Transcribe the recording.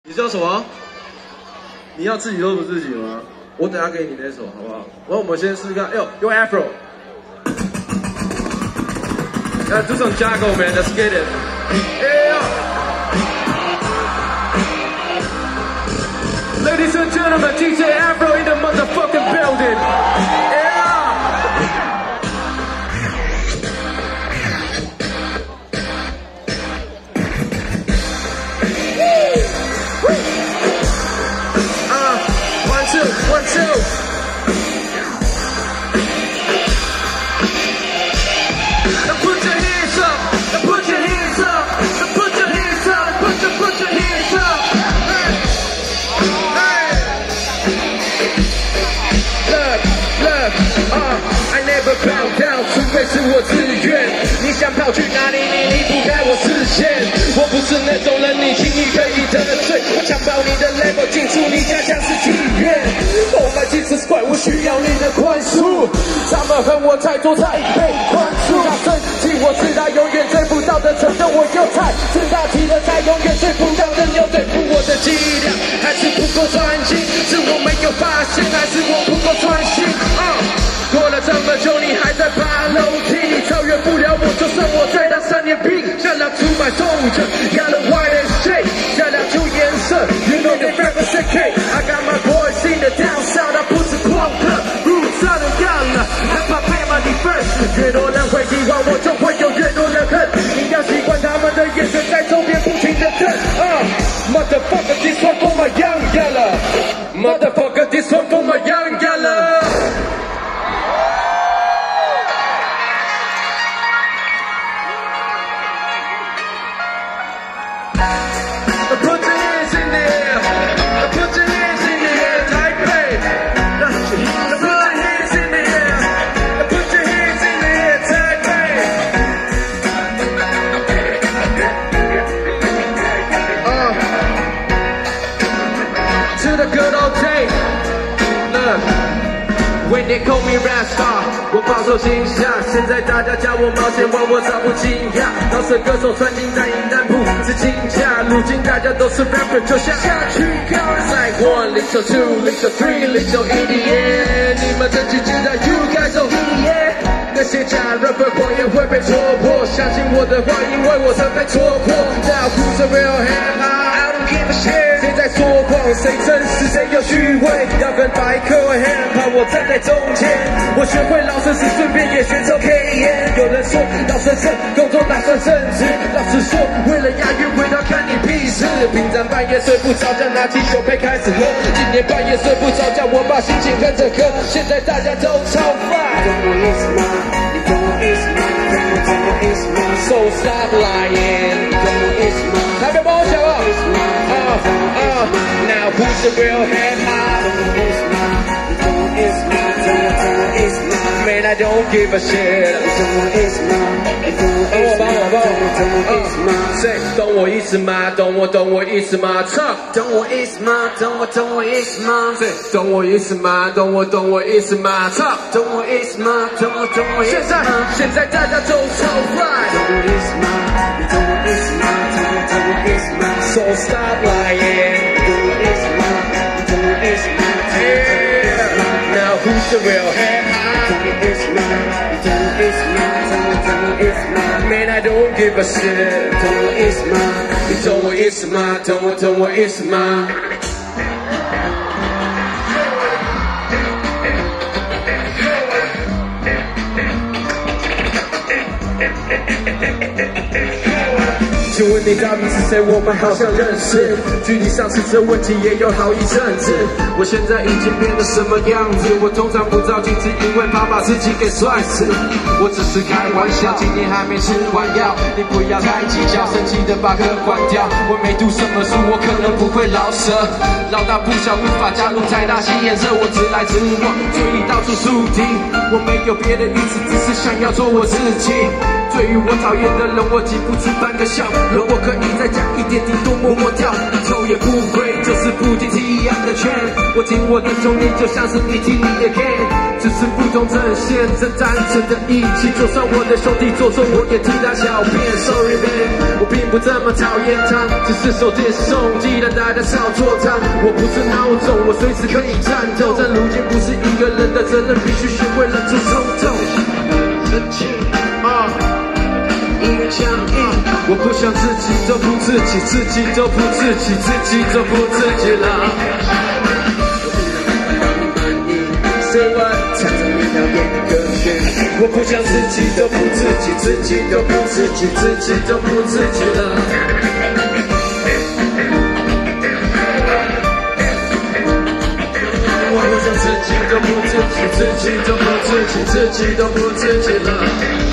你叫什么？你要自己都不自己吗？我等下给你那首好不好？然后我们先试试看。哎呦，用 Afro。Let's do some Jago, man. Let's get it. Yeah. Ladies and gentlemen, DJ Afro in the motherfucking building. Yeah. One, two. Now put your hands up. Now put your hands up. Now put your hands up. Put your hands up. Hey. Hey. Look. I never bow down， 除非是我自愿。你想跑去哪里？你离不开我视线。我不是那种人，你轻易可以得罪。我强暴你的 level， 进出你家像是妓院。Oh my Jesus Christ， 我需要你的宽恕。他们恨我太多，才被宽恕。他生气，我知道永远追不到的成就，我又太自大气了，才永远追不到的牛。对付我的伎俩还是不够专心，是我没有发现，还是我不够专心？过了这么久，你还在爬楼梯，超越不了我，就算我再当3年兵。Shout out to my soldier, got a white and shake. Shout out to 颜色 ，You know they represent K. I got my boys in the down south， 他不是狂客 ，Roots out of Ghana， 害怕被骂你 first。越多人会喜欢我，就会有越多人恨。你要习惯他们的眼神在周边不停的瞪。Motherfucker, this one for my young yalla. Motherfucker, this one for my young yalla. Put your hands in the air. Put your hands in the air, Taipei. Put your hands in the air. Put your hands in the air, Taipei. To the good old day. Look, when they call me rap star， 我饱受惊吓。现在大家叫我冒险王，我早不惊讶。饶舌歌手穿金戴银，但不是金价。如今大家都是 rapper， 就像下去看。Like 1 little 2 little 3 little idiot， 你们真心知道 you guys don't idiot。那些假 rapper 谎言会被戳破，相信我的话，因为我曾被戳破。Now who's a real hip hop？I don't give a shit。谁在说谎？谁真实？谁有虚伪？要跟白客 hip hop， 我站在中间。我学会老生时，顺便也学抽 K N。有人说老生胜，工作打算升职。老实说，为了押韵，回头看你屁事。平常半夜睡不着觉，拿起酒杯开始喝。今年半夜睡不着觉，我把心情跟着喝。现在大家都超快。So stop lying. 台北帮我讲啊！Now who's the real hip hop?Man, I don't give a shit. 帮我 Say 懂我意思吗？懂我意思吗？唱懂我意思吗？懂我意思吗 ？Say 懂我意思吗？懂我意思吗？唱懂我意思吗？懂我意思吗？现在大家都超right。懂我意思吗？你懂我意思吗？懂我意思吗 ？So stop lying。懂我意思吗？你懂我意思吗 ？Yeah。Now who's the real hip hop?Man, I don't give a shit. 懂我意思吗？你懂我意思吗？懂我意思吗？请问你到底是谁？我们好像认识。距离上次这问题也有好一阵子。我现在已经变得什么样子？我通常不照镜子，因为怕把自己给摔死。我只是开玩笑，今年还没吃完药，你不要太计较，生气的把歌关掉。我没读什么书，我可能不会饶舌，老大不小，无法加入太大新颜色。我直来直往，所以到处树敌。我没有别的意思，只是想要做我自己。对于我讨厌的人，我几乎只半个笑。如果可以再讲一点，顶多默默掉，一头也不会，就是不听提一样的圈。我听我的中音就像是你听你的 can， 只是不同阵线，这单纯的义气。就算我的兄弟做错，我也替他狡辩。Sorry man， 我并不这么讨厌他，只是手接送，既然大家少做他。我不是孬种，我随时可以战斗，但如今不是一个人的责任，必须学会忍住冲动。自己一人强硬，我不想自己都不自己，自己都不自己，自己都不自己了。Say what？ 唱着一条演的歌曲，我不想自己都不自己，自己都不自己，自己都不自己了。我不想自己都不自己，自己都不自己，自己都不自己了。